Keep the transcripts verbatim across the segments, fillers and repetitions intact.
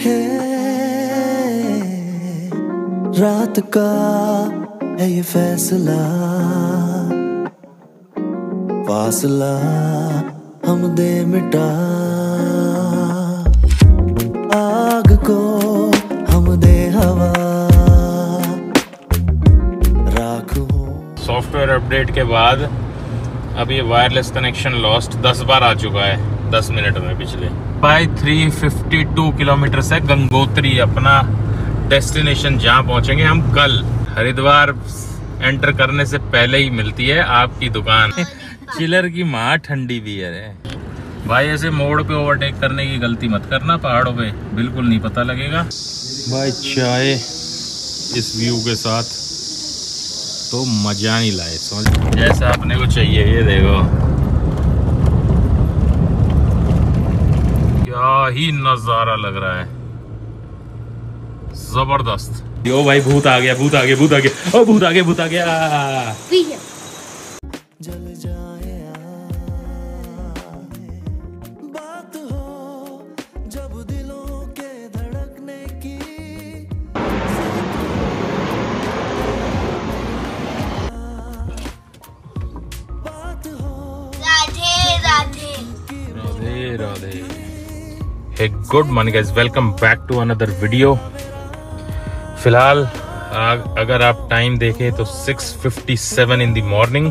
है रात का है ये फैसला, फासला हम दे मिटा, आग को हम दे हवा, राख हो। सॉफ्टवेयर अपडेट के बाद अब ये वायरलेस कनेक्शन लॉस्ट दस बार आ चुका है दस मिनट में पिछले। By three fifty two kilometre से गंगोत्री अपना डेस्टिनेशन जहाँ पहुँचेंगे हम कल। हरिद्वार एंटर करने से पहले ही मिलती है आपकी दुकान चिलर की माँ ठंडी बियर है। भाई ऐसे मोड़ पे ओवरटेक करने की गलती मत करना, पहाड़ों पे बिल्कुल नहीं पता लगेगा। भाई चाय इस व्यू के साथ तो मजा नहीं लाए, समझ जैसा अपने को चाहिए। ये देखो क्या ही नजारा लग रहा है, जबरदस्त। यो भाई भूत आ गया, भूत आ गया, भूत आ गया, ओ भूत आ गया, भूत आ गया। जल जाए बात हो जब दिलों के धड़कने की, बात हो Radhe Radhe Radhe Radhe. Hey good morning guys, welcome back to another video. फिलहाल अगर आप टाइम देखें तो six fifty seven in the morning.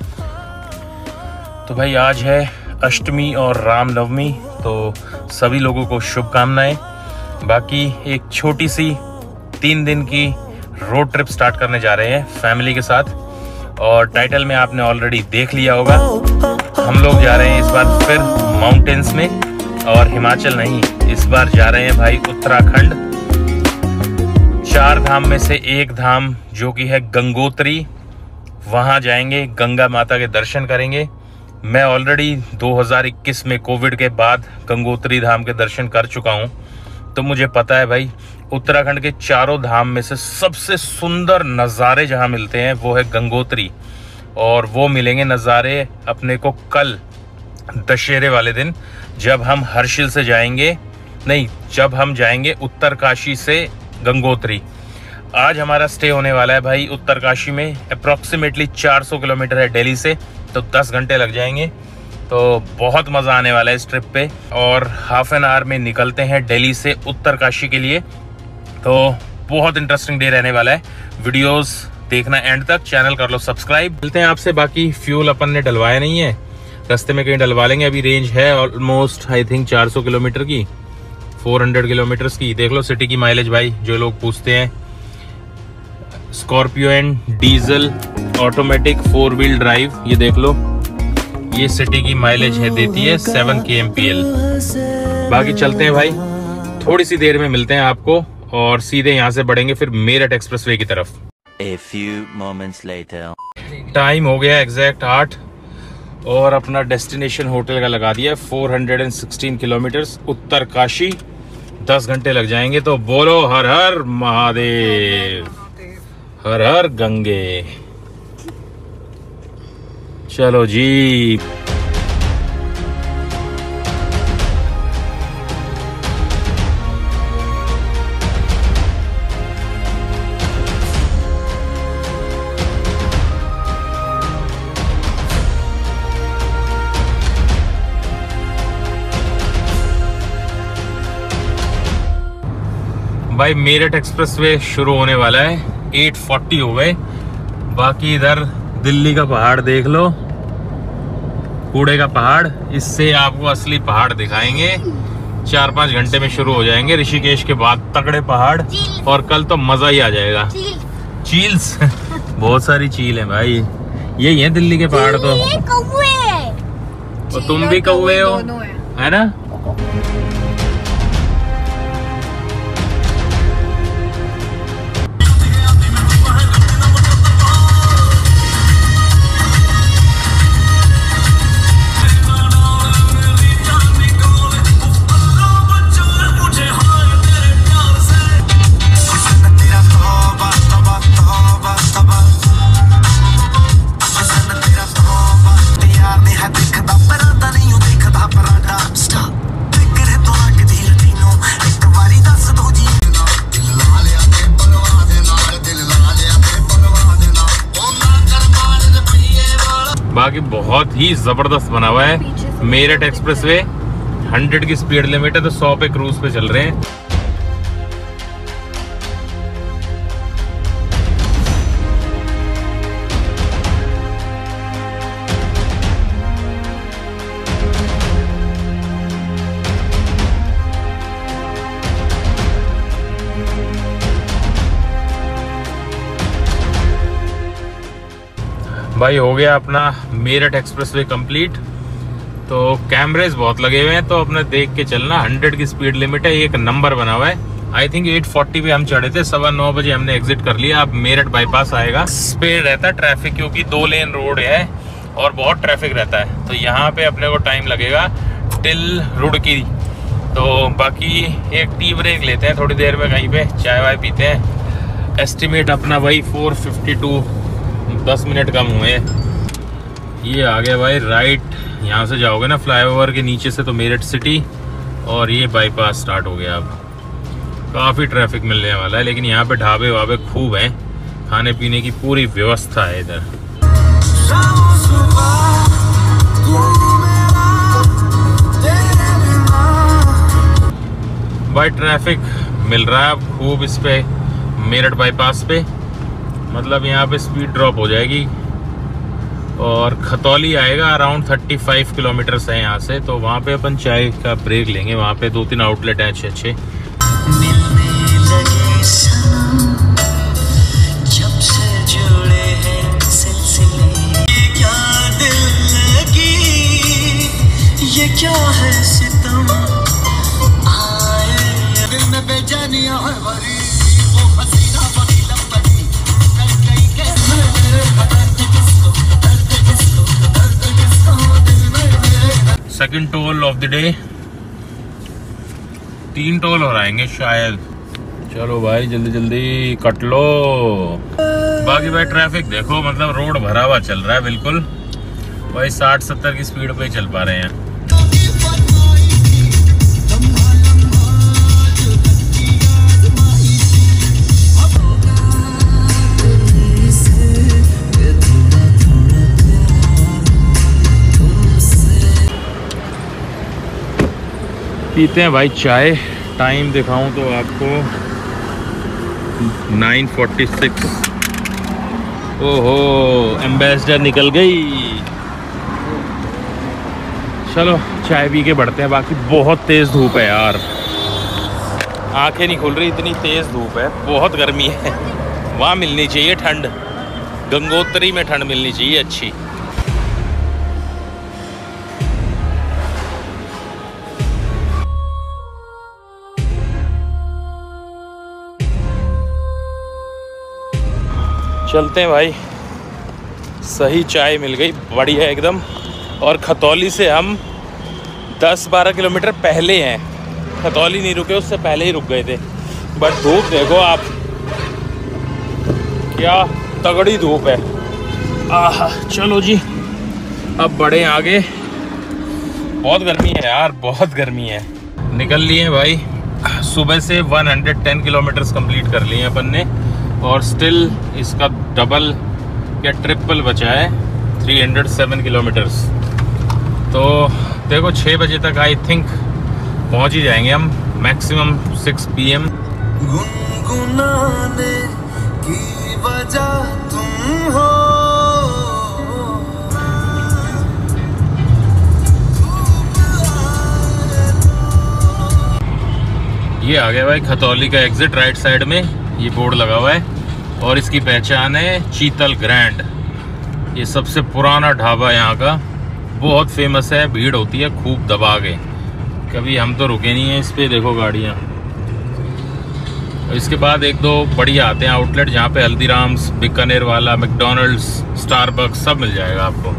तो भाई आज है अष्टमी और रामनवमी, तो सभी लोगों को शुभकामनाएं। बाकी एक छोटी सी तीन दिन की रोड ट्रिप स्टार्ट करने जा रहे हैं फैमिली के साथ, और टाइटल में आपने ऑलरेडी देख लिया होगा। हम लोग जा रहे हैं इस बार फिर माउंटेन्स में, और हिमाचल नहीं, इस बार जा रहे हैं भाई उत्तराखंड। चार धाम में से एक धाम जो कि है गंगोत्री, वहां जाएंगे, गंगा माता के दर्शन करेंगे। मैं ऑलरेडी दो हज़ार इक्कीस में कोविड के बाद गंगोत्री धाम के दर्शन कर चुका हूं, तो मुझे पता है भाई उत्तराखंड के चारों धाम में से सबसे सुंदर नज़ारे जहां मिलते हैं वो है गंगोत्री। और वो मिलेंगे नज़ारे अपने को कल दशहरे वाले दिन, जब हम हर्षिल से जाएंगे, नहीं जब हम जाएंगे उत्तरकाशी से गंगोत्री। आज हमारा स्टे होने वाला है भाई उत्तरकाशी में, अप्रॉक्सीमेटली चार सौ किलोमीटर है दिल्ली से, तो दस घंटे लग जाएंगे। तो बहुत मज़ा आने वाला है इस ट्रिप पे, और हाफ एन आवर में निकलते हैं दिल्ली से उत्तरकाशी के लिए। तो बहुत इंटरेस्टिंग डे रहने वाला है। वीडियोस देखना एंड तक, चैनल कर लो सब्सक्राइब। मिलते हैं आपसे। बाकी फ्यूल अपन ने डलवाया नहीं है, रास्ते में कहीं डलवा लेंगे। अभी रेंज है ऑलमोस्ट आई थिंक चार सौ किलोमीटर की, चार सौ किलोमीटर्स की। देख लो सिटी की माइलेज भाई, जो लोग पूछते हैं। Scorpio and diesel automatic four wheel drive, ये देख लो, ये सिटी की माइलेज है, देती है सेवन के एम पी एल। बाकी चलते हैं भाई, थोड़ी सी देर में मिलते हैं आपको, और सीधे यहाँ से बढ़ेंगे फिर मेरठ एक्सप्रेसवे की तरफ। A few moments later. Time हो गया एग्जैक्ट आठ, और अपना डेस्टिनेशन होटल का लगा दिया चार सौ सोलह किलोमीटर्स उत्तरकाशी। दस घंटे लग जाएंगे। तो बोलो हर हर महादेव, हर हर गंगे। चलो जी। भाई मेरठ एक्सप्रेसवे शुरू होने वाला है, आठ चालीस हो गए। बाकी इधर दिल्ली का पहाड़ देख लो, कूड़े का पहाड़, इससे आपको असली पहाड़ दिखाएंगे। चार पाँच घंटे में शुरू हो जाएंगे ऋषिकेश के बाद तगड़े पहाड़, और कल तो मजा ही आ जाएगा। चील्स बहुत सारी चील है भाई, यही है दिल्ली के पहाड़। तो और तुम भी कौवे हो, है ना। Stop. बाकी बहुत ही जबरदस्त बना हुआ है। मेरठ एक्सप्रेसवे हंड्रेड की स्पीड लिमिट है, तो सौ पे क्रूज पे चल रहे हैं। भाई हो गया अपना मेरठ एक्सप्रेसवे कंप्लीट। तो कैमरेज बहुत लगे हुए हैं, तो अपने देख के चलना। हंड्रेड की स्पीड लिमिट है, एक नंबर बना हुआ है। आई थिंक एट फोर्टी पे हम चढ़े थे, सवा नौ बजे हमने एग्जिट कर लिया। अब मेरठ बाईपास आएगा। इस पे रहता है ट्रैफिक, क्योंकि दो लेन रोड है और बहुत ट्रैफिक रहता है, तो यहाँ पे अपने को टाइम लगेगा टिल रुड़की। तो बाकी एक टी ब्रेक लेते हैं थोड़ी देर में, कहीं पे चाय वाय पीते हैं। एस्टिमेट अपना भाई फोर फिफ्टी टू, दस मिनट कम हुए। ये आ गया भाई राइट, यहाँ से जाओगे ना फ्लाईओवर के नीचे से तो मेरठ सिटी, और ये बाईपास स्टार्ट हो गया। अब काफ़ी ट्रैफिक मिलने वाला है, लेकिन यहाँ पे ढाबे वाबे खूब हैं, खाने पीने की पूरी व्यवस्था है इधर। भाई ट्रैफिक मिल रहा है अब खूब इस पे मेरठ बाईपास पे, मतलब यहाँ पे स्पीड ड्रॉप हो जाएगी। और खतौली आएगा अराउंड थर्टी फाइव किलोमीटर्स है यहाँ से, तो वहाँ पे अपन चाय का ब्रेक लेंगे। वहाँ पे दो तीन आउटलेट हैं अच्छे अच्छे। जब से जुड़े हैं सिलसिले, क्या दिल लगी, ये क्या है सितम आए दिल में बेजानियां है भरी, वो हसीना बड़ी लंबी कर गई कैसे दर्द किसको, दर्द किसको, दर्द किसको दिल में। Second toll of the day, तीन टोल हो रहेंगे शायद। चलो भाई जल्दी जल्दी कट लो। बाकी भाई ट्रैफिक देखो, मतलब रोड भरा हुआ चल रहा है बिल्कुल। भाई साठ सत्तर की स्पीड पे ही चल पा रहे हैं। पीते हैं भाई चाय। टाइम दिखाऊं तो आपको नाइन फोर्टी सिक्स। ओहो एम्बेसडर निकल गई। चलो चाय पी के बढ़ते हैं। बाकी बहुत तेज़ धूप है यार, आंखें नहीं खुल रही, इतनी तेज़ धूप है, बहुत गर्मी है। वहाँ मिलनी चाहिए ठंड, गंगोत्री में ठंड मिलनी चाहिए अच्छी। चलते हैं भाई, सही चाय मिल गई, बढ़िया एकदम। और खतौली से हम दस बारह किलोमीटर पहले हैं, खतौली नहीं रुके, उससे पहले ही रुक गए थे। बट धूप देखो आप, क्या तगड़ी धूप है। आह चलो जी अब बढ़े आगे। बहुत गर्मी है यार, बहुत गर्मी है। निकल लिए भाई, सुबह से एक सौ दस किलोमीटर्स कंप्लीट कर लिए अपन ने, और स्टिल इसका डबल या ट्रिपल बचा है, तीन सौ सात किलोमीटर्स। तो देखो छः बजे तक आई थिंक पहुंच ही जाएंगे हम, मैक्सिमम सिक्स पी एम। गुनगुनाने की वजह तुम हो, ये आ गया भाई खतौली का एग्जिट, राइट साइड में ये बोर्ड लगा हुआ है, और इसकी पहचान है चीतल ग्रैंड। ये सबसे पुराना ढाबा यहाँ का, बहुत फेमस है, भीड़ होती है खूब दबा के। कभी हम तो रुके नहीं हैं इस पे, देखो गाड़ियाँ। इसके बाद एक दो बढ़िया आते हैं आउटलेट, जहाँ पे हल्दीराम्स, बीकानेर वाला, मैकडॉनल्ड्स, स्टारबक्स सब मिल जाएगा आपको।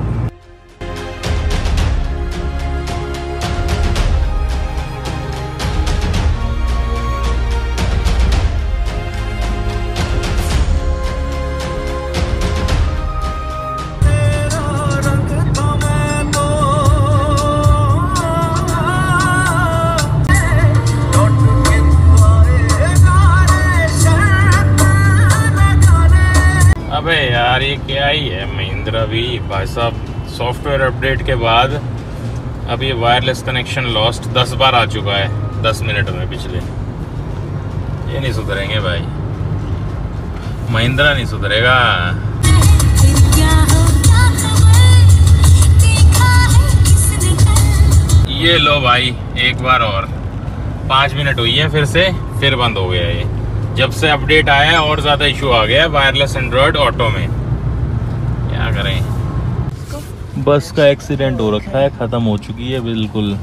अबे यार ये क्या ही है, महिंद्रा भी भाई साहब सॉफ्टवेयर अपडेट के बाद अब ये वायरलेस कनेक्शन लॉस्ट दस बार आ चुका है दस मिनट में पिछले। ये नहीं सुधरेंगे भाई, महिंद्रा नहीं सुधरेगा। ये लो भाई, एक बार और पाँच मिनट हुई है फिर से, फिर बंद हो गया ये। जब से अपडेट आया है और ज़्यादा इशू आ गया है वायरलेस एंड्रॉयड ऑटो में। क्या करें, बस का एक्सीडेंट हो रखा है, ख़त्म हो चुकी है बिल्कुल।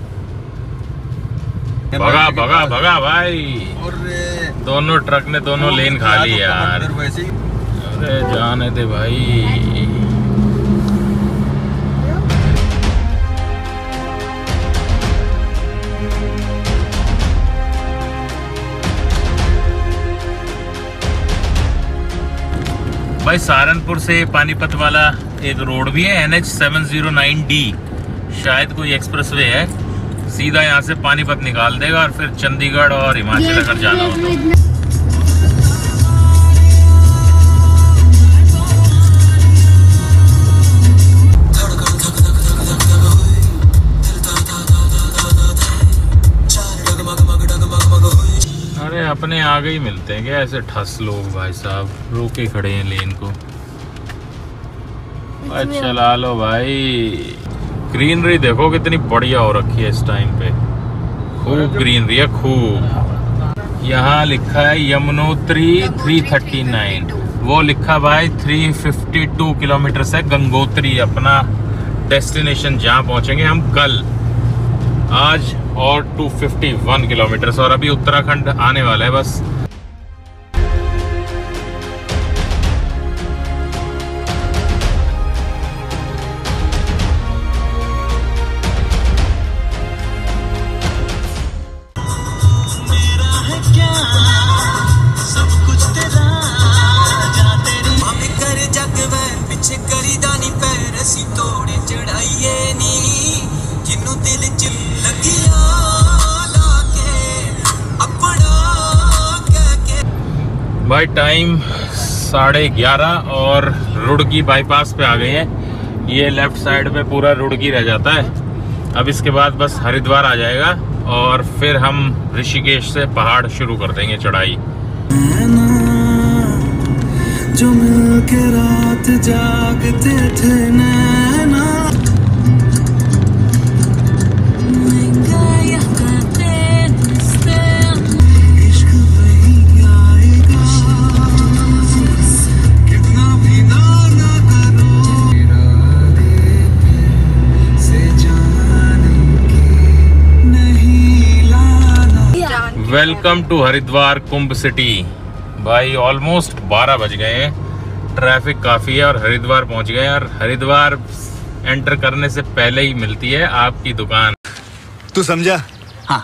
भगा भगा भगा भाई, दोनों ट्रक ने दोनों लेन खा ली यार। अरे जाने दे भाई। भाई सहारनपुर से पानीपत वाला एक रोड भी है, N H seven zero nine D, शायद कोई एक्सप्रेसवे है। सीधा यहाँ से पानीपत निकाल देगा और फिर चंडीगढ़ और हिमाचल अगर जाना हो तो। अरे अपने आगे ही मिलते हैं क्या ऐसे ठस लोग भाई साहब, रोके खड़े हैं लेन को। अच्छा चला लो भाई। ग्रीनरी देखो कितनी बढ़िया हो रखी है इस टाइम पे, खूब ग्रीनरी है खूब। यहाँ लिखा है यमुनोत्री तीन सौ उनतालीस, वो लिखा भाई तीन सौ बावन किलोमीटर से गंगोत्री अपना डेस्टिनेशन जहाँ पहुँचेंगे हम कल। आज और दो सौ इक्यावन किलोमीटर और अभी उत्तराखंड आने वाला है बस। भाई टाइम साढ़े ग्यारह और रुड़की बाईपास पे आ गए हैं। ये लेफ्ट साइड पे पूरा रुड़की रह जाता है। अब इसके बाद बस हरिद्वार आ जाएगा और फिर हम ऋषिकेश से पहाड़ शुरू कर देंगे चढ़ाई। जो मिलके रात जागते थे नैना, welcome to Haridwar Kumbh city. भाई ऑलमोस्ट बारह बज गए हैं, ट्रैफिक काफ़ी है और हरिद्वार पहुंच गए हैं। और हरिद्वार एंटर करने से पहले ही मिलती है आपकी दुकान। तू समझा? हाँ।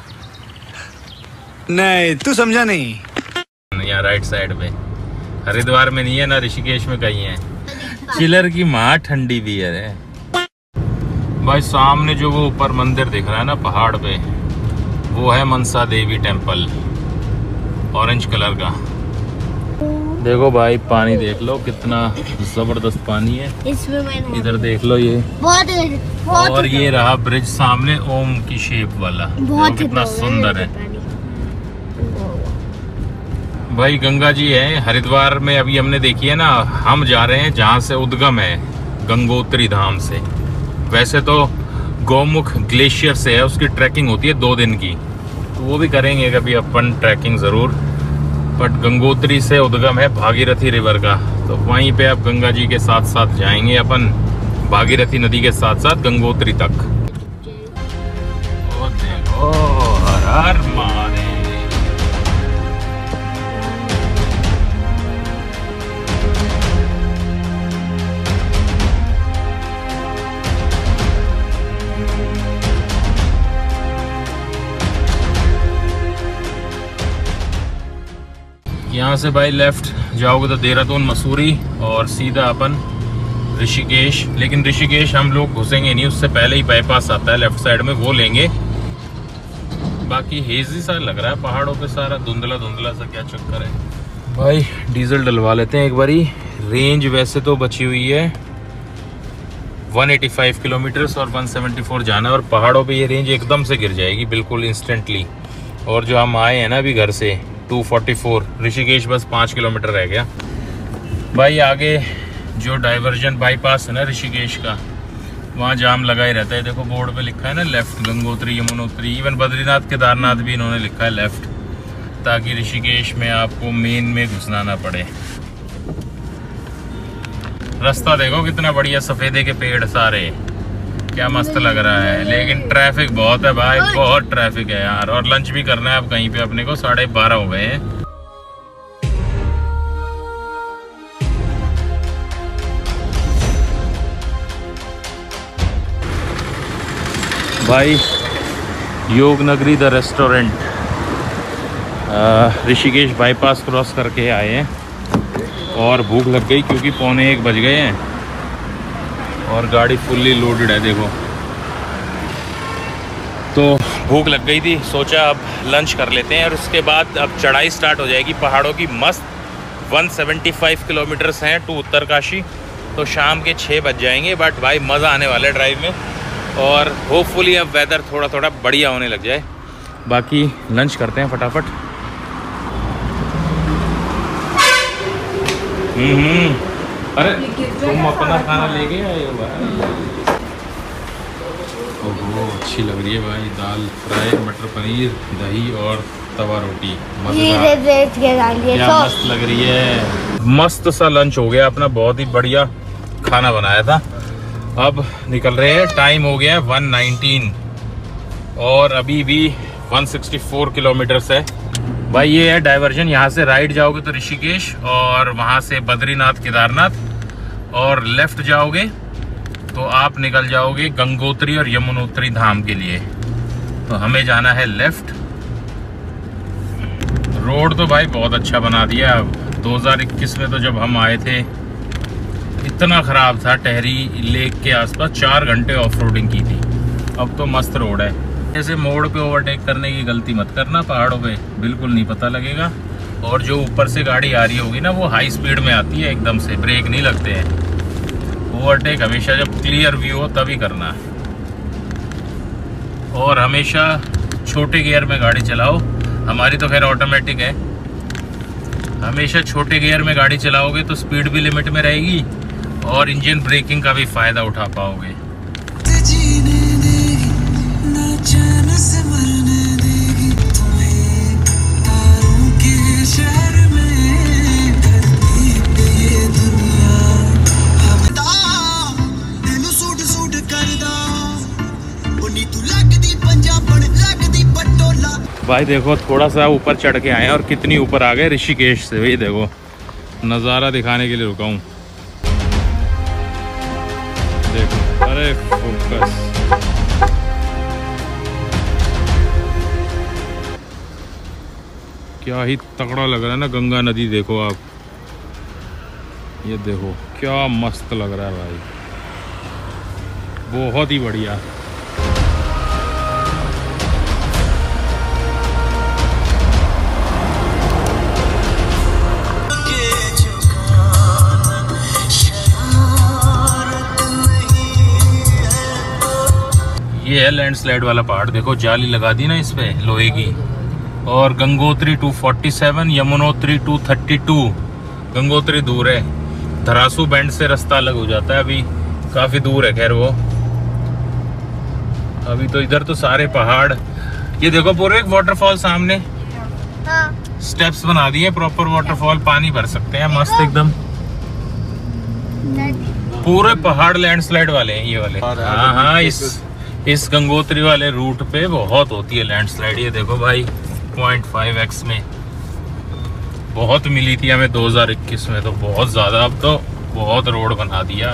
नहीं तू समझा नहीं। यहाँ राइट साइड पे, हरिद्वार में नहीं है ना ऋषिकेश में कहीं है। चिलर की माँ ठंडी बियर है भाई। सामने जो वो ऊपर मंदिर दिख रहा है ना पहाड़ पे, वो है Mansa Devi temple, orange colour का। देखो भाई पानी देख लो कितना जबरदस्त पानी है इसमें। इधर देख लो ये बहुत, बहुत और ये रहा ब्रिज सामने ओम की शेप वाला, बहुत कितना सुंदर है भाई। गंगा जी है हरिद्वार में, अभी हमने देखी है ना। हम जा रहे हैं जहाँ से उद्गम है गंगोत्री धाम से। वैसे तो गौमुख ग्लेशियर से है, उसकी ट्रैकिंग होती है दो दिन की, तो वो भी करेंगे कभी अपन ट्रैकिंग ज़रूर। बट गंगोत्री से उद्गम है भागीरथी रिवर का, तो वहीं पे अब गंगा जी के साथ साथ जाएंगे अपन, भागीरथी नदी के साथ साथ गंगोत्री तक। ओ देखो हर हर महादेव। यहाँ से भाई लेफ्ट जाओगे तो देहरादून मसूरी और सीधा अपन ऋषिकेश। लेकिन ऋषिकेश हम लोग घुसेंगे नहीं, उससे पहले ही बाईपास आता है लेफ्ट साइड में, वो लेंगे। बाकी हेजी सा लग रहा है पहाड़ों पे, सारा धुंधला धुंधला सा, क्या चक्कर है भाई। डीजल डलवा लेते हैं एक बारी। रेंज वैसे तो बची हुई है वन एटी फाइव किलोमीटर्स और वन सेवेंटी फोर जाना है। और पहाड़ों पे ये रेंज एकदम से गिर जाएगी बिल्कुल इंस्टेंटली। और जो हम आए हैं ना अभी घर से टू फोर्टी फोर, ऋषिकेश बस पाँच किलोमीटर रह गया भाई। आगे जो डाइवर्जन बाईपास है ना ऋषिकेश का, वहाँ जाम लगा ही रहता है। देखो बोर्ड पे लिखा है ना लेफ्ट, गंगोत्री यमुनोत्री, इवन बद्रीनाथ केदारनाथ भी इन्होंने लिखा है लेफ्ट, ताकि ऋषिकेश में आपको मेन में घुसना ना पड़े। रास्ता देखो कितना बढ़िया, सफेदे के पेड़ सारे, क्या मस्त लग रहा है। लेकिन ट्रैफिक बहुत है भाई, बहुत ट्रैफिक है यार। और लंच भी करना है अब कहीं पे अपने को, साढ़े बारह हो गए हैं। भाई Yog Nagari the restaurant, Rishikesh bypass cross करके आए हैं और भूख लग गई क्योंकि पौने एक बज गए हैं और गाड़ी फुल्ली लोडेड है देखो। तो भूख लग गई थी, सोचा अब लंच कर लेते हैं और उसके बाद अब चढ़ाई स्टार्ट हो जाएगी पहाड़ों की मस्त। वन सेवेंटी फाइव किलोमीटर्स हैं टू उत्तरकाशी, तो शाम के छः बज जाएंगे। बट भाई मज़ा आने वाला है ड्राइव में और होपफुली अब वेदर थोड़ा थोड़ा बढ़िया होने लग जाए। बाकी लंच करते हैं फटाफट। हम्म अरे तुम अपना खाना लेके आए हो भाई? ओहो अच्छी लग रही है भाई, दाल फ्राई, मटर पनीर, दही और तवा रोटी, मजेदार, क्या मस्त लग रही है। मस्त सा लंच हो गया अपना, बहुत ही बढ़िया खाना बनाया था। अब निकल रहे हैं, टाइम हो गया है वन नाइनटीन और अभी भी वन सिक्सटी फोर किलोमीटर्स है भाई। ये है डाइवर्जन, यहाँ से राइट जाओगे तो ऋषिकेश और वहाँ से बद्रीनाथ केदारनाथ, और लेफ्ट जाओगे तो आप निकल जाओगे गंगोत्री और यमुनोत्री धाम के लिए। तो हमें जाना है लेफ्ट। रोड तो भाई बहुत अच्छा बना दिया। अब दो हज़ार इक्कीस में तो जब हम आए थे इतना ख़राब था, टहरी लेक के आसपास चार घंटे ऑफ रोडिंग की थी। अब तो मस्त रोड है। ऐसे मोड़ पे ओवरटेक करने की गलती मत करना पहाड़ों पे, बिल्कुल नहीं पता लगेगा। और जो ऊपर से गाड़ी आ रही होगी ना वो हाई स्पीड में आती है एकदम से, ब्रेक नहीं लगते हैं। ओवरटेक हमेशा जब क्लियर व्यू हो तभी करना है। और हमेशा छोटे गियर में गाड़ी चलाओ, हमारी तो खैर ऑटोमेटिक है। हमेशा छोटे गियर में गाड़ी चलाओगे तो स्पीड भी लिमिट में रहेगी और इंजन ब्रेकिंग का भी फ़ायदा उठा पाओगे। भाई देखो थोड़ा सा ऊपर चढ़ के आए और कितनी ऊपर आ गए ऋषिकेश से। भाई देखो नज़ारा दिखाने के लिए रुका हूँ, देखो। अरे फोकस, क्या ही तगड़ा लग रहा है ना गंगा नदी। देखो आप, ये देखो क्या मस्त लग रहा है भाई, बहुत ही बढ़िया। ये है लैंडस्लाइड वाला पहाड़, देखो जाली लगा दी ना इस पे लोहे की। और Gangotri two forty seven, Yamunotri two thirty two. Gangotri दूर है, धरासू बैंड से रास्ता अलग हो जाता है, अभी काफ़ी दूर है खैर वो। अभी तो इधर तो सारे पहाड़। ये देखो पूरे एक वाटरफॉल सामने, हाँ। स्टेप्स बना दिए प्रॉपर वाटरफॉल, पानी भर सकते हैं मस्त एकदम। पूरे पहाड़ लैंडस्लाइड वाले हैं ये वाले। हाँ हाँ, इस इस गंगोत्री वाले रूट पे बहुत होती है लैंडस्लाइड। ये देखो भाई पॉइंट फाइव एक्स में बहुत मिली थी हमें दो हज़ार इक्कीस में, तो बहुत ज़्यादा। अब तो बहुत रोड बना दिया,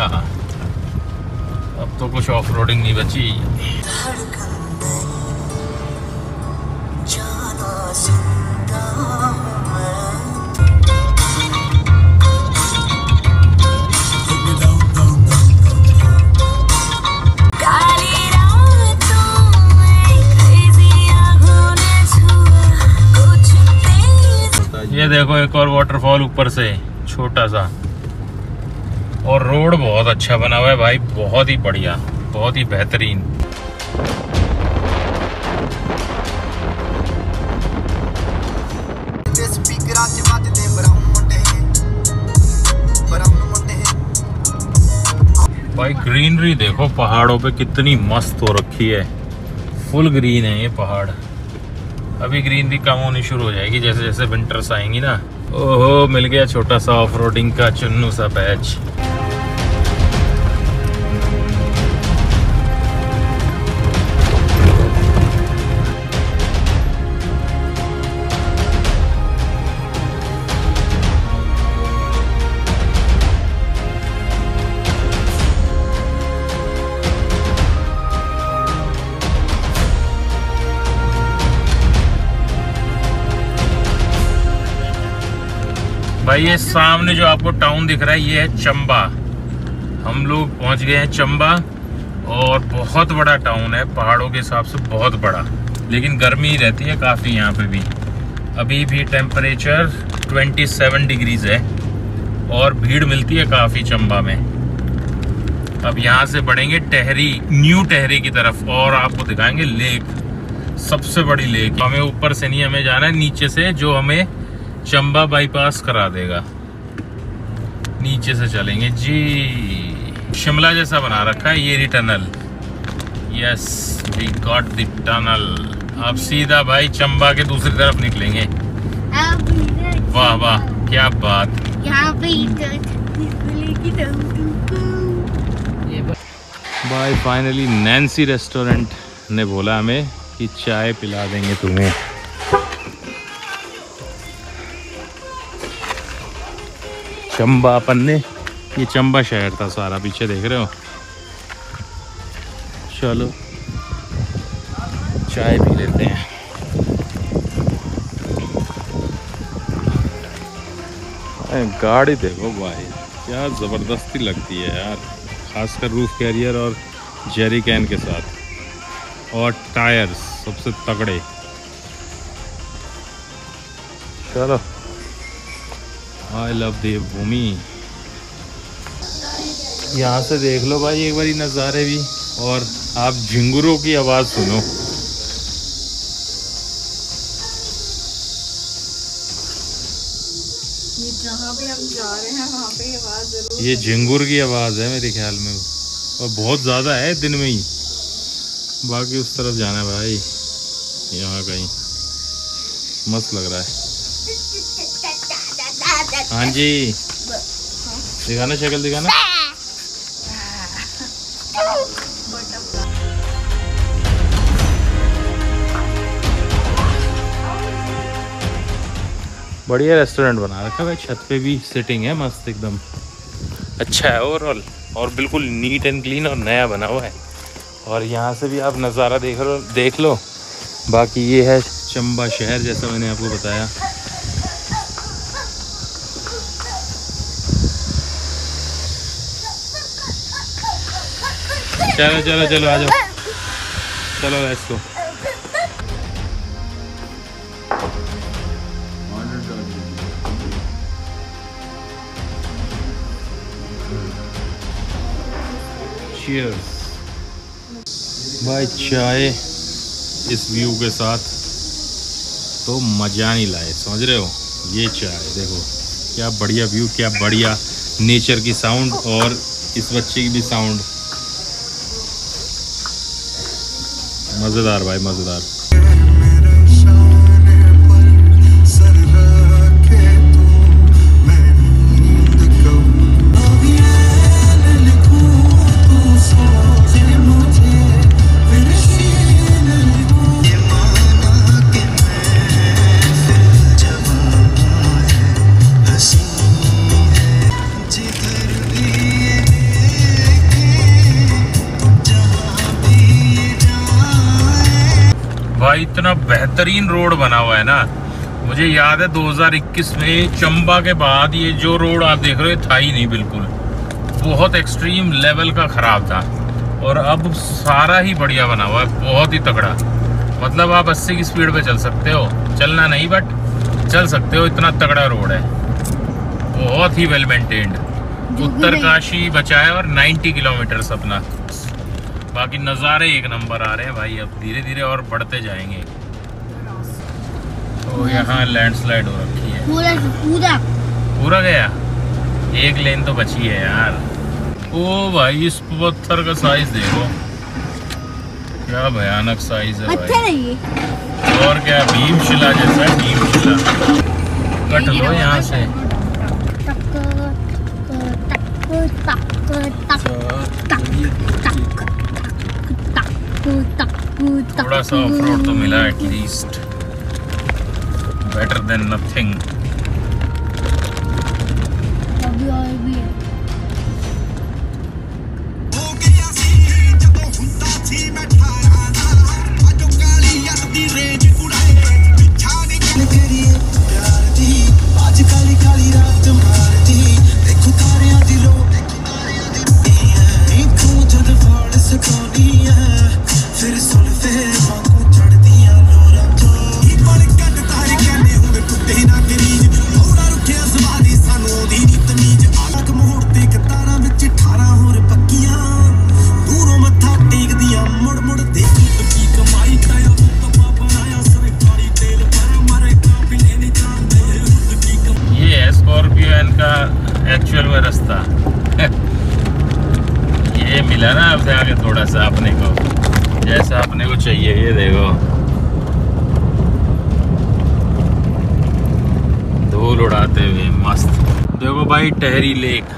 अब तो कुछ ऑफ रोडिंग नहीं बची। ये देखो एक और वाटरफॉल ऊपर से छोटा सा, और रोड बहुत अच्छा बना हुआ है भाई, बहुत ही बढ़िया, बहुत ही बेहतरीन। भाई ग्रीनरी देखो पहाड़ों पे कितनी मस्त हो रखी है, फुल ग्रीन है ये पहाड़। अभी ग्रीनरी कम होनी शुरू हो जाएगी जैसे जैसे विंटर्स आएंगी ना। ओहो, मिल गया छोटा सा ऑफ रोडिंग का चुन्नू सा पैच। भाई ये सामने जो आपको टाउन दिख रहा है ये है चंबा। हम लोग पहुंच गए हैं चंबा, और बहुत बड़ा टाउन है, पहाड़ों के हिसाब से बहुत बड़ा, लेकिन गर्मी रहती है काफ़ी यहाँ पे भी। अभी भी टेम्परेचर सत्ताईस डिग्रीज है और भीड़ मिलती है काफ़ी चंबा में। अब यहाँ से बढ़ेंगे टहरी, न्यू टहरी की तरफ, और आपको दिखाएंगे लेक, सबसे बड़ी लेक। हमें ऊपर से नहीं, हमें जाना है नीचे से, जो हमें चंबा बाईपास करा देगा। नीचे से चलेंगे जी। शिमला जैसा बना रखा है ये tunnel. Yes, we got the tunnel. अब सीधा भाई चंबा के दूसरी तरफ निकलेंगे। वाह वाह, क्या बात। यहाँ पे भाई फाइनली नैन्सी रेस्टोरेंट ने बोला हमें कि चाय पिला देंगे तुम्हें। चंबा अपन ने, ये चंबा शहर था सारा, पीछे देख रहे हो। चलो चाय पी लेते हैं। गाड़ी देखो भाई, क्या ज़बरदस्ती लगती है यार, खासकर रूफ कैरियर और जेरी कैन के साथ, और टायर्स सबसे तगड़े। चलो, आई लव देवभूमि। यहाँ से देख लो भाई एक बारी नज़ारे भी, और आप झिंगुरों की आवाज़ सुनो। ये जहाँ भी हम जा रहे हैं वहाँ पे आवाज़ जरूर। ये झिंगुर की आवाज़ है मेरे ख्याल में, और बहुत ज़्यादा है दिन में ही। बाकी उस तरफ जाना है भाई, यहाँ कहीं मस्त लग रहा है। हाँ जी, दिखाना, शक्ल दिखाना। बढ़िया रेस्टोरेंट बना रखा है भाई, छत पे भी सिटिंग है मस्त एकदम, अच्छा है ओवरऑल, और बिल्कुल नीट एंड क्लीन और नया बना हुआ है। और यहाँ से भी आप नज़ारा देख लो देख लो। बाकी ये है चंबा शहर, जैसा मैंने आपको बताया। चलो चलो चलो आ जाओ, चलो लेट्स गो। चीयर्स भाई, चाय इस व्यू के साथ तो मजा नहीं लाए, समझ रहे हो। ये चाय देखो, क्या बढ़िया व्यू, क्या बढ़िया नेचर की साउंड, और इस बच्चे की भी साउंड, मजेदार भाई मजेदार। भाई इतना बेहतरीन रोड बना हुआ है ना, मुझे याद है दो हज़ार इक्कीस में चंबा के बाद ये जो रोड आप देख रहे हो था ही नहीं, बिल्कुल बहुत एक्सट्रीम लेवल का ख़राब था, और अब सारा ही बढ़िया बना हुआ है, बहुत ही तगड़ा। मतलब आप अस्सी की स्पीड पे चल सकते हो, चलना नहीं बट चल सकते हो, इतना तगड़ा रोड है, बहुत ही वेल मेंटेन्ड। उत्तरकाशी बचा है और नब्बे किलोमीटर अपना। बाकी नज़ारे एक नंबर आ रहे हैं भाई। अब धीरे धीरे और बढ़ते जाएंगे। तो यहाँ लैंडस्लाइड हो रखी है। पूरा पूरा पूरा गया, एक लेन तो बची है यार। ओ भाई इस पत्थर का साइज देखो, क्या भयानक साइज है अच्छा भाई। नहीं और क्या, भीमशिला जैसा है, भीमशिला। कट लो यहाँ से। थोड़ा सा ऑफ रोड तो मिला एटलीस्ट, बेटर देन नथिंग। अभी और भी है। एक्चुअल में रास्ता ये मिला ना अब से आगे थोड़ा सा अपने को, जैसा अपने को चाहिए। ये देखो धूल उड़ाते हुए मस्त। देखो भाई टहरी लेक।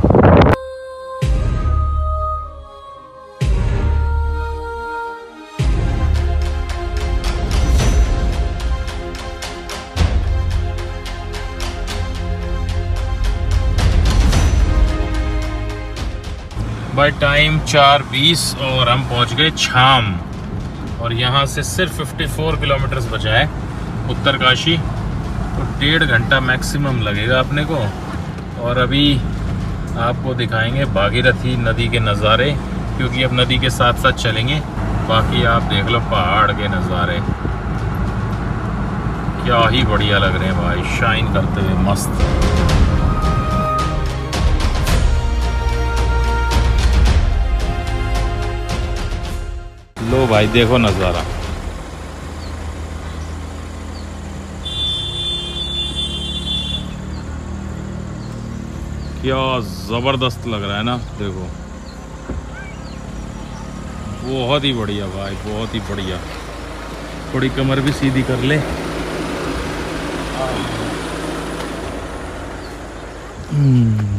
बाय टाइम चार बीस और हम पहुंच गए छाम। और यहाँ से सिर्फ चौवन किलोमीटर बचा है उत्तरकाशी। तो डेढ़ घंटा मैक्सिमम लगेगा अपने को। और अभी आपको दिखाएंगे भागीरथी नदी के नज़ारे, क्योंकि अब नदी के साथ साथ चलेंगे। बाकी आप देख लो पहाड़ के नज़ारे, क्या ही बढ़िया लग रहे हैं भाई, शाइन करते हुए मस्त। लो भाई देखो नज़ारा, क्या ज़बरदस्त लग रहा है ना। देखो बहुत ही बढ़िया भाई, बहुत ही बढ़िया। थोड़ी कमर भी सीधी कर ले। हम्म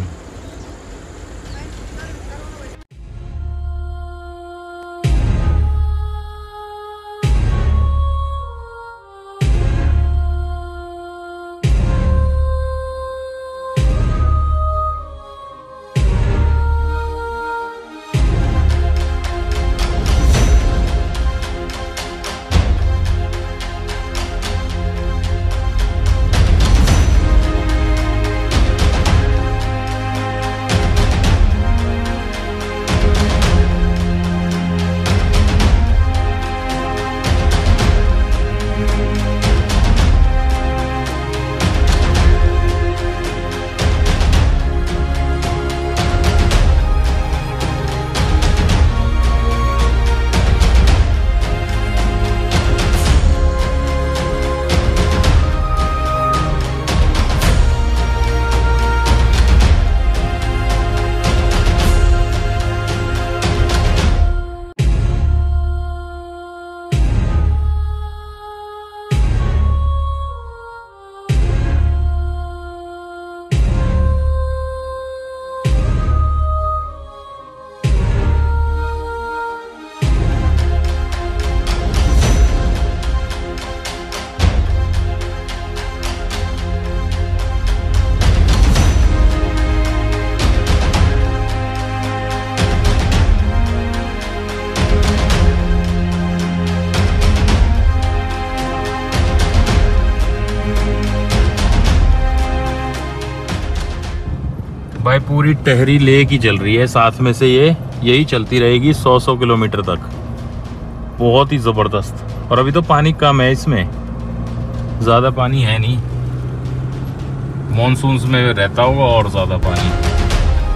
भाई पूरी टहरी लेक ही चल रही है साथ में से, ये यही चलती रहेगी सौ सौ किलोमीटर तक। बहुत ही ज़बरदस्त। और अभी तो पानी कम है इसमें, ज़्यादा पानी है नहीं। मॉनसून्स में रहता होगा और ज़्यादा पानी।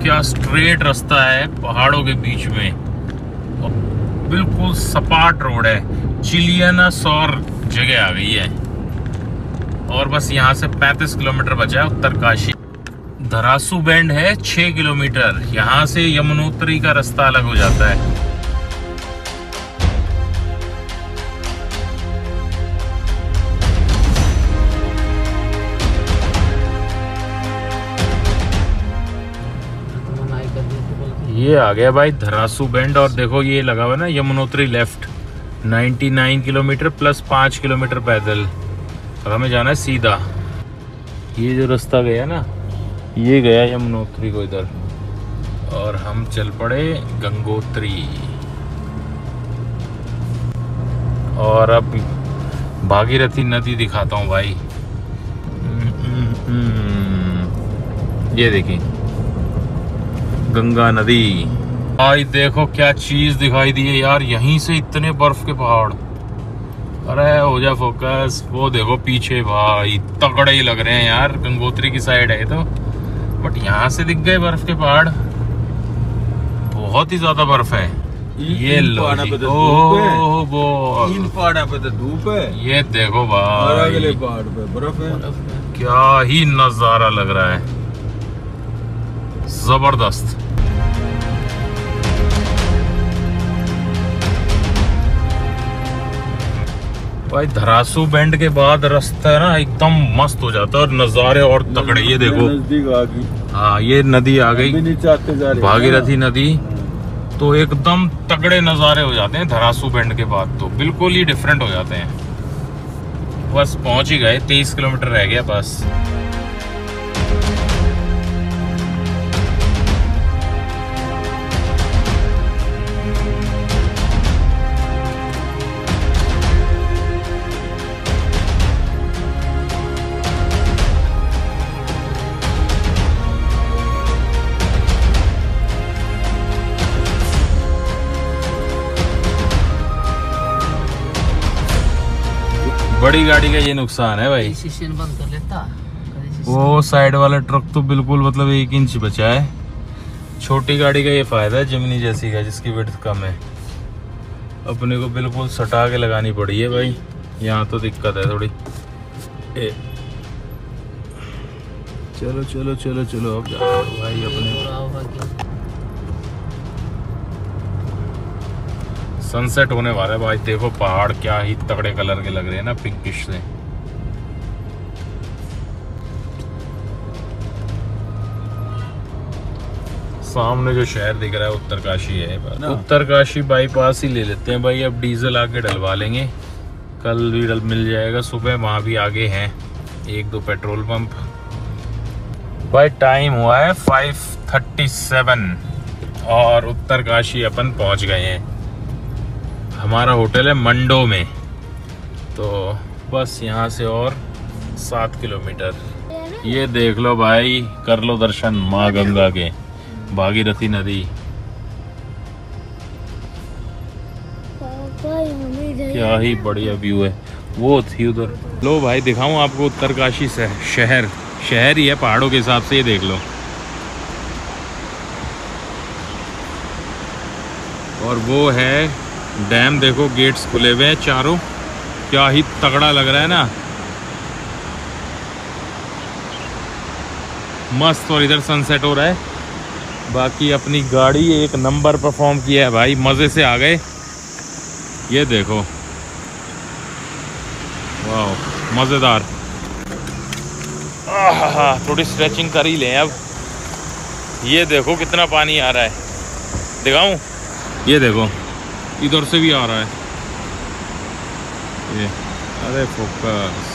क्या स्ट्रेट रास्ता है पहाड़ों के बीच में, और बिल्कुल सपाट रोड है। चिलियानासोर जगह आ गई है और बस यहाँ से पैंतीस किलोमीटर बचा है उत्तरकाशी। धरासू बैंड है छह किलोमीटर, यहाँ से यमुनोत्री का रास्ता अलग हो जाता है। ये आ गया भाई धरासू बैंड, और देखो ये लगा हुआ ना यमुनोत्री लेफ्ट। निन्यानवे किलोमीटर प्लस पाँच किलोमीटर पैदल, और हमें जाना है सीधा। ये जो रास्ता गया ना, ये गया यमुनोत्री को इधर, और हम चल पड़े गंगोत्री। और अब भागीरथी नदी दिखाता हूँ भाई। ये देखिए गंगा नदी। भाई देखो क्या चीज दिखाई दी है यार, यहीं से इतने बर्फ के पहाड़। अरे हो जा फोकस, वो देखो पीछे भाई तगड़े ही लग रहे हैं यार। गंगोत्री की साइड है तो, बट यहाँ से दिख गए बर्फ के पहाड़, बहुत ही ज्यादा बर्फ है। ये लो जी, ओह वो इन पहाड़ पे तो धूप है, ये देखो और भाई अगले पहाड़ पे बर्फ है। क्या ही नजारा लग रहा है, जबरदस्त। भाई धरासू बैंड के बाद रास्ता है ना एकदम मस्त हो जाता है, और नजारे और तगड़े। ये देखो नजदीक आ गई, हाँ ये नदी आ गई, नीचे आते जा रहे हैं। भागीरथी नदी। तो एकदम तगड़े नजारे हो जाते हैं धरासू बैंड के बाद, तो बिल्कुल ही डिफरेंट हो जाते हैं। बस पहुंच ही गए, तेईस किलोमीटर रह गया बस। बड़ी गाड़ी का ये नुकसान है भाई, बंद कर लेता। वो साइड वाला ट्रक तो बिल्कुल मतलब एक इंच बचा है। छोटी गाड़ी का ये फायदा है जिमनी जैसी का, जिसकी विड्थ कम है। अपने को बिल्कुल सटा के लगानी पड़ी है भाई, यहाँ तो दिक्कत है थोड़ी। ए, चलो चलो चलो चलो अब जा भाई अपने। सनसेट होने वाला है भाई, देखो पहाड़ क्या ही तगड़े कलर के लग रहे हैं ना, पिंकिश से। सामने जो शहर दिख रहा है उत्तरकाशी है। उत्तरकाशी बाईपास ही ले लेते हैं भाई, अब डीजल आके डलवा लेंगे, कल भी डल मिल जाएगा। सुबह वहाँ भी आगे हैं एक दो पेट्रोल पंप। भाई टाइम हुआ है फाइव थर्टी सेवन और उत्तरकाशी अपन पहुँच गए हैं। हमारा होटल है मंडो में, तो बस यहाँ से और सात किलोमीटर। ये देख लो भाई, कर लो दर्शन माँ गंगा के, भागीरथी नदी। क्या ही बढ़िया व्यू है, वो थी उधर। लो भाई दिखाऊं आपको उत्तरकाशी से शहर, शहर ही है पहाड़ों के हिसाब से, ये देख लो। और वो है डैम, देखो गेट्स खुले हुए हैं चारों, क्या ही तगड़ा लग रहा है ना, मस्त। और इधर सनसेट हो रहा है। बाकी अपनी गाड़ी एक नंबर परफॉर्म किया है भाई, मज़े से आ गए। ये देखो वाह मज़ेदार। आहा, थोड़ी स्ट्रेचिंग कर ही लें अब। ये देखो कितना पानी आ रहा है, दिखाऊं? ये देखो इधर से भी आ रहा है ये। अरे फोकस,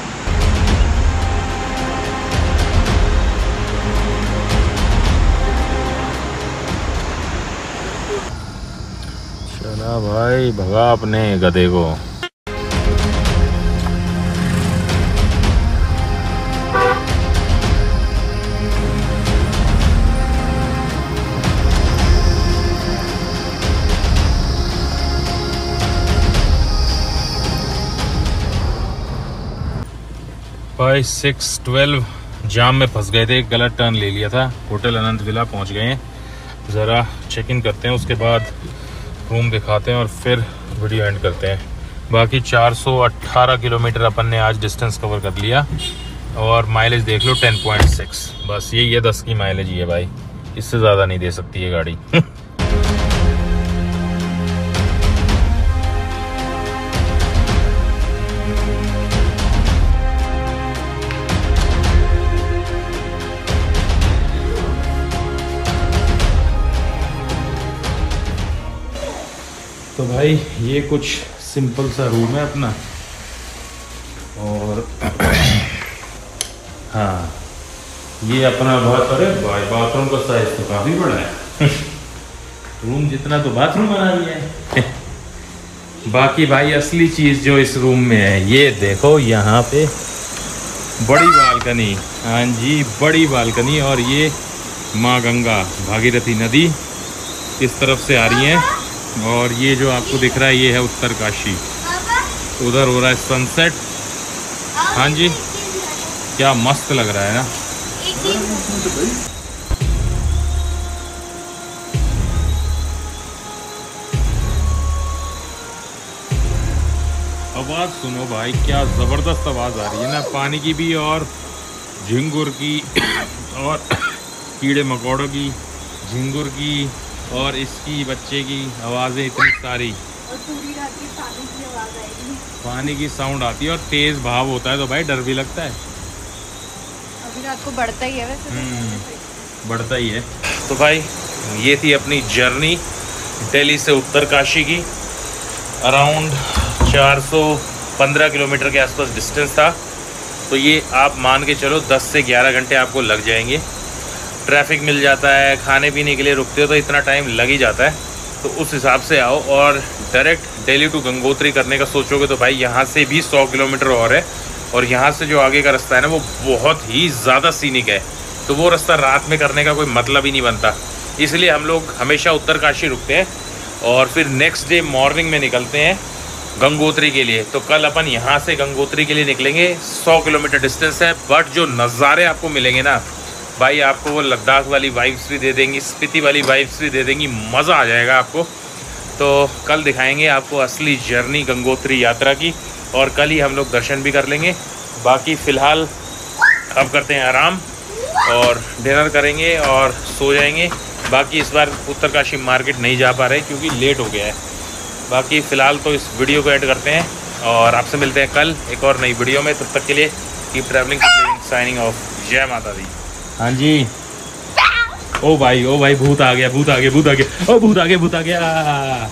चला भाई, भगा अपने गधे को। भाई सिक्स ट्वेल्व जाम में फंस गए थे, गलत टर्न ले लिया था। होटल अनंत विला पहुंच गए हैं, ज़रा चेक इन करते हैं, उसके बाद रूम दिखाते हैं और फिर वीडियो एंड करते हैं। बाकी चार सौ अट्ठारह किलोमीटर अपन ने आज डिस्टेंस कवर कर लिया और माइलेज देख लो टेन पॉइंट सिक्स, बस यही है, दस की माइलेज ही है भाई, इससे ज़्यादा नहीं दे सकती ये गाड़ी। तो भाई ये कुछ सिंपल सा रूम है अपना, और हाँ ये अपना बहुत, अरे भाई बाथरूम का साइज तो काफ़ी बड़ा है। रूम जितना तो बाथरूम बना दिया है। बाकी भाई असली चीज़ जो इस रूम में है ये देखो, यहाँ पे बड़ी बालकनी, हाँ जी बड़ी बालकनी, और ये माँ गंगा भागीरथी नदी इस तरफ से आ रही है, और ये जो आपको दिख रहा है ये है उत्तरकाशी, उधर हो रहा है सनसेट। हाँ जी क्या मस्त लग रहा है ना। आवाज सुनो भाई, क्या जबरदस्त आवाज आ रही है ना, पानी की भी और झिंगुर की और कीड़े मकोड़ों की, झिंगुर की और इसकी बच्चे की आवाज़ें इतनी सारी, और पूरी रात की पानी की आवाज आएगी, पानी की साउंड आती है और तेज भाव होता है तो भाई डर भी लगता है। अभी रात को बढ़ता ही है वैसे हम्म बढ़ता ही है। तो भाई ये थी अपनी जर्नी दिल्ली से उत्तरकाशी की, अराउंड चार सौ पंद्रह किलोमीटर के आसपास डिस्टेंस था। तो ये आप मान के चलो दस से ग्यारह घंटे आपको लग जाएंगे। ट्रैफिक मिल जाता है, खाने पीने के लिए रुकते हो तो इतना टाइम लग ही जाता है, तो उस हिसाब से आओ। और डायरेक्ट दिल्ली टू गंगोत्री करने का सोचोगे तो भाई यहाँ से भी सौ किलोमीटर और है, और यहाँ से जो आगे का रास्ता है ना वो बहुत ही ज़्यादा सीनिक है, तो वो रास्ता रात में करने का कोई मतलब ही नहीं बनता। इसलिए हम लोग हमेशा उत्तरकाशी रुकते हैं और फिर नेक्स्ट डे मॉर्निंग में निकलते हैं गंगोत्री के लिए। तो कल अपन यहाँ से गंगोत्री के लिए निकलेंगे, सौ किलोमीटर डिस्टेंस है, बट जो नज़ारे आपको मिलेंगे ना भाई, आपको वो लद्दाख वाली वाइब्स भी दे देंगी, स्पीति वाली वाइब्स भी दे देंगी, मज़ा आ जाएगा आपको। तो कल दिखाएंगे आपको असली जर्नी गंगोत्री यात्रा की, और कल ही हम लोग दर्शन भी कर लेंगे। बाकी फ़िलहाल अब करते हैं आराम और डिनर करेंगे और सो जाएंगे। बाकी इस बार उत्तरकाशी मार्केट नहीं जा पा रहे क्योंकि लेट हो गया है। बाकी फ़िलहाल तो इस वीडियो को ऐड करते हैं और आपसे मिलते हैं कल एक और नई वीडियो में। तब तक के लिए कीप ट्रैवलिंग, साइनिंग ऑफ। जय माता दी। हाँ जी, ओ भाई ओ भाई भूत आ गया, भूत आ गया, भूत आ गया, ओ भूत आ गया, भूत आ गया।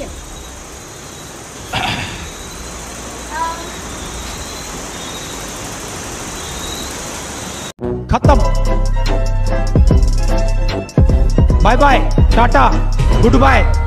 खत्म, bye bye, tata, good bye.